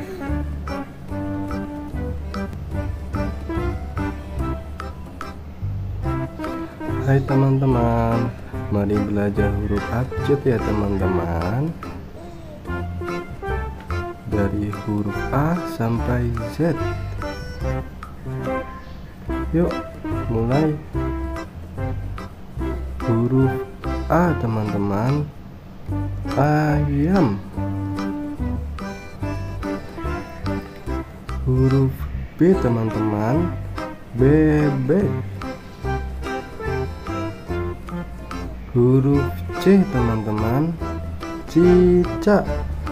Hai teman-teman, mari belajar huruf abjad ya teman-teman. Dari huruf A sampai Z. Yuk mulai. Huruf A teman-teman, ayam. Huruf B teman-teman, bebek. Huruf C teman-teman, cicak.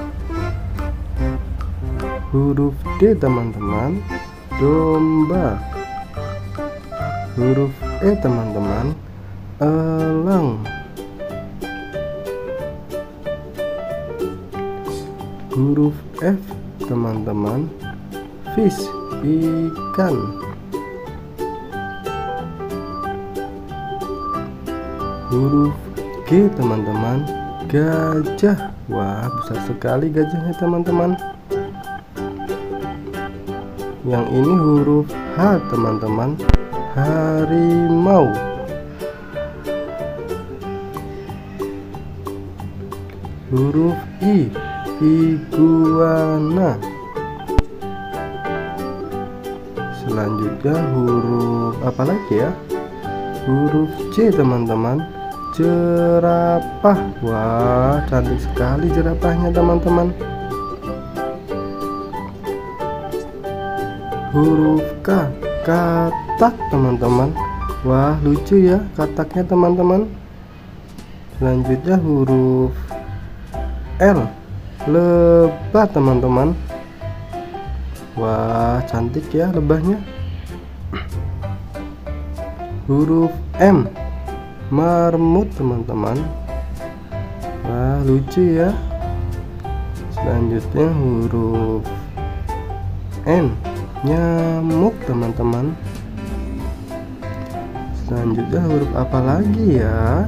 Huruf D teman-teman, domba. Huruf E teman-teman, elang. Huruf F teman-teman, fish, ikan. Huruf G teman-teman, gajah. Wah, besar sekali gajahnya teman-teman. Yang ini huruf H teman-teman, harimau. Huruf I, iguana. Selanjutnya huruf apa lagi ya? Huruf C teman-teman, jerapah. Wah, cantik sekali jerapahnya teman-teman. Huruf K, katak teman-teman. Wah, lucu ya kataknya teman-teman. Selanjutnya huruf L, lebah teman-teman. Wah, cantik ya lebahnya. Huruf M, marmut teman-teman. Wah, lucu ya. Selanjutnya huruf N, nyamuk teman-teman. Selanjutnya huruf apa lagi ya?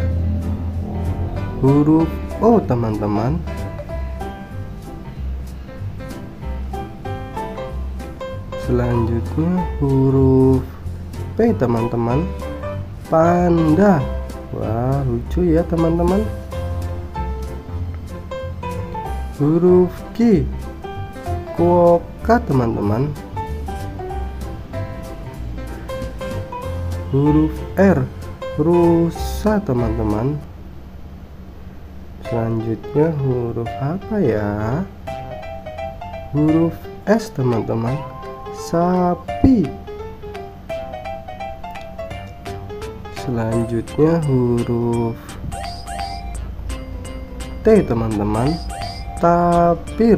Huruf O teman-teman. Selanjutnya huruf P teman-teman, panda. Wah, lucu ya teman-teman. Huruf Q, kuoka teman-teman. Huruf R, rusa teman-teman. Selanjutnya huruf apa ya? Huruf S teman-teman, sapi. Selanjutnya huruf T teman-teman, tapir.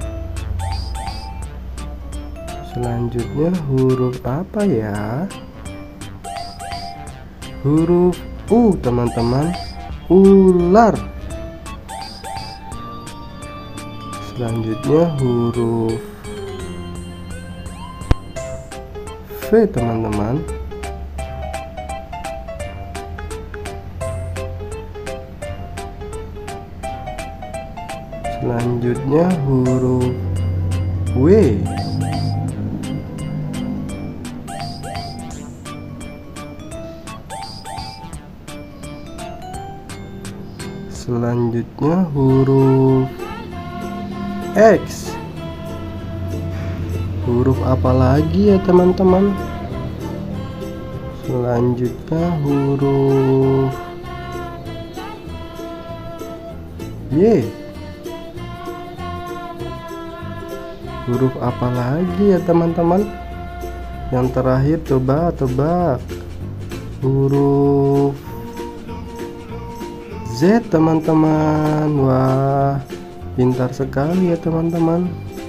Selanjutnya huruf apa ya? Huruf U teman-teman, ular. Selanjutnya huruf V teman-teman. Selanjutnya huruf W. Selanjutnya huruf X. Huruf apa lagi ya teman-teman? Selanjutnya huruf Y. Huruf apa lagi ya teman-teman? Yang terakhir coba tebak. Huruf Z teman-teman. Wah, pintar sekali ya teman-teman.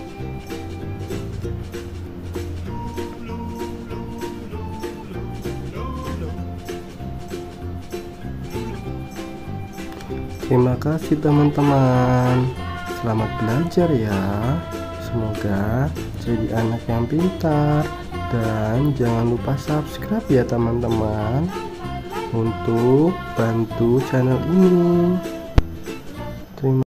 Terima kasih teman-teman. Selamat belajar ya. Semoga jadi anak yang pintar. Dan jangan lupa subscribe ya teman-teman, untuk bantu channel ini.